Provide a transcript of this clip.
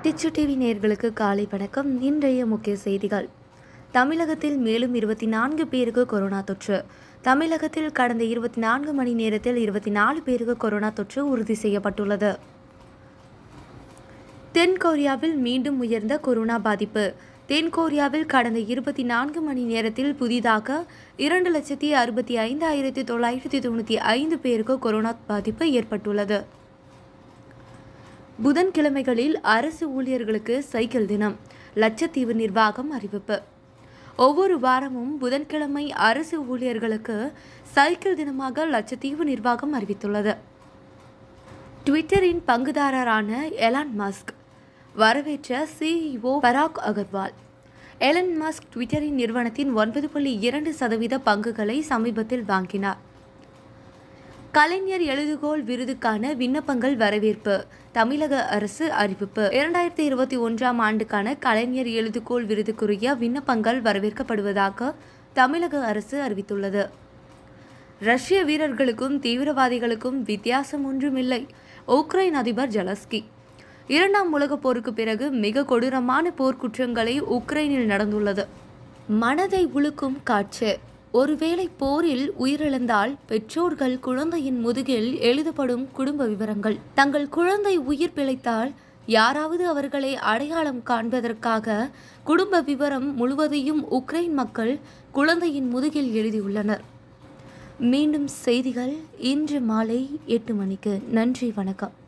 கிச்சு TV நேயர்களுக்கு காலை வணக்கம். இன்றைய முக்கிய செய்திகள். தமிழகத்தில் மேலும் 24 பேருக்கு கொரோனா தொற்று. தமிழகத்தில் கடந்த 24 மணி நேரத்தில் 24 பேருக்கு கொரோனா தொற்று உறுதி செய்யப்பட்டுள்ளது. தென்கொரியாவில் மீண்டும் உயர்ந்த கொரோனா பாதிப்பு. தென்கொரியாவில் கடந்த 24 மணி நேரத்தில் புதிதாக 2,65,995 பேருக்கு கொரோனா பாதிப்பு ஏற்பட்டுள்ளது. புதன்கிழமைகளில் அரசு ஊழியர்களுக்கு சைக்கிள் தினம். லட்சத்தீவு நிர்வாகம் அறிவிப்பு. ஒவ்வொரு வாரமும் புதன்கிழமை அரசு ஊழியர்களுக்கு சைக்கிள் தினமாக லட்சத்தீவு நிர்வாகம் அறிவித்துள்ளது. ட்விட்டரின் பங்குதாரரான எலான் மஸ்க் வரவேற்ற CEO Parag Agarwal. Elon Musk ட்விட்டரின் நிறுவனத்தின் 9.2% பங்குகளை சமீபத்தில் வாங்கினார். கலைஞர் எழுதுகோள் விருதுக்கான விண்ணப்பங்கள் வரவேற்பு. தமிழக அரசு அறிவிப்பு. 2021ஆம் ஆண்டுக்கான கலைஞர் எழுதுகோள் விருதுக்குரிய விண்ணப்பங்கள் வரவேற்கப்படுவதாக தமிழக அரசு அறிவித்துள்ளது. ரஷ்ய வீரர்களுக்கும் தீவிரவாதிகளுக்கும் வித்தியாசம் ஒன்றுமில்லை. உக்ரைன் அதிபர் ஜெலன்ஸ்கி. 2ஆம் உலகப் போருக்கு பிறகு மிக கொடூரமான போர்க்குற்றங்களை உக்ரைனில் நடந்துள்ளது. மனதை உலுக்கும் காட்சி. ஒருவேளை போரில் உயிரிழந்தால் பெற்றோர்கள் குழந்தையின் முதுகில் எழுதப்படும் குடும்ப விவரங்கள். தங்கள் குழந்தை உயிர் பிழைத்தால் யாராவது அவர்களை அடையாளம் காண்பதற்காக குடும்ப விவரம் முழுவதையும் உக்ரைன் மக்கள் குழந்தையின் முதுகில் எழுதியுள்ளனர். மீண்டும் செய்திகள் இன்று மாலை 8 மணிக்கு. நன்றி, வணக்கம்.